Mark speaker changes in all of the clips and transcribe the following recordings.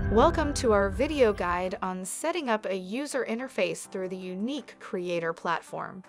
Speaker 1: Welcome to our video guide on setting up a user interface through the unique Creator platform.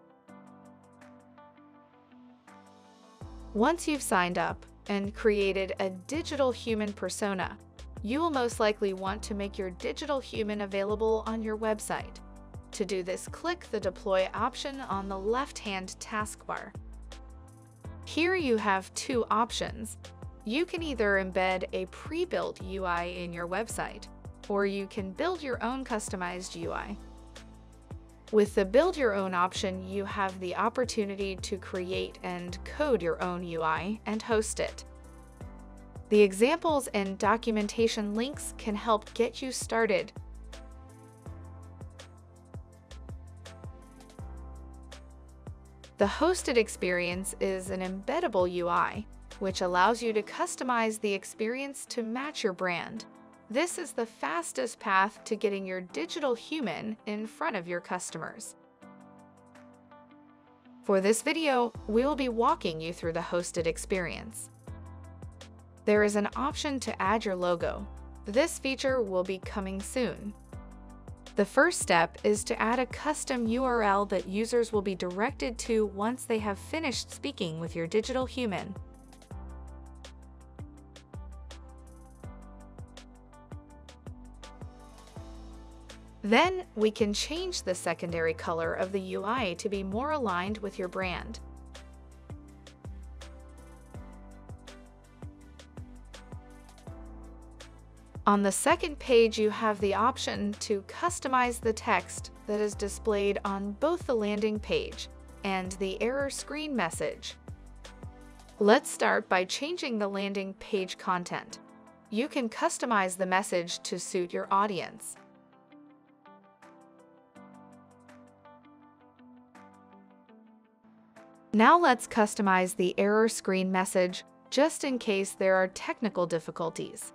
Speaker 1: Once you've signed up and created a digital human persona, you will most likely want to make your digital human available on your website. To do this, click the Deploy option on the left-hand taskbar. Here you have two options. You can either embed a pre-built UI in your website, or you can build your own customized UI. With the Build Your Own option, you have the opportunity to create and code your own UI and host it. The examples and documentation links can help get you started. The hosted experience is an embeddable UI, which allows you to customize the experience to match your brand. This is the fastest path to getting your digital human in front of your customers. For this video, we will be walking you through the hosted experience. There is an option to add your logo. This feature will be coming soon. The first step is to add a custom URL that users will be directed to once they have finished speaking with your digital human. Then, we can change the secondary color of the UI to be more aligned with your brand. On the second page, you have the option to customize the text that is displayed on both the landing page and the error screen message. Let's start by changing the landing page content. You can customize the message to suit your audience. Now let's customize the error screen message just in case there are technical difficulties.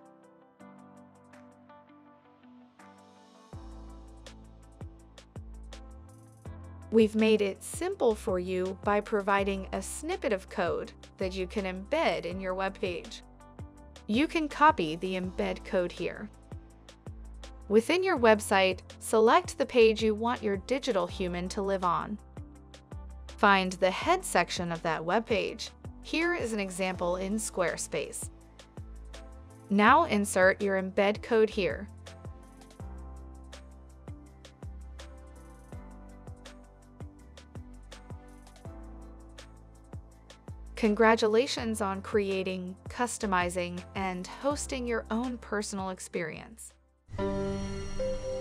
Speaker 1: We've made it simple for you by providing a snippet of code that you can embed in your web page. You can copy the embed code here. Within your website, select the page you want your digital human to live on. Find the head section of that web page. Here is an example in Squarespace. Now insert your embed code here. Congratulations on creating, customizing, and hosting your own personal experience.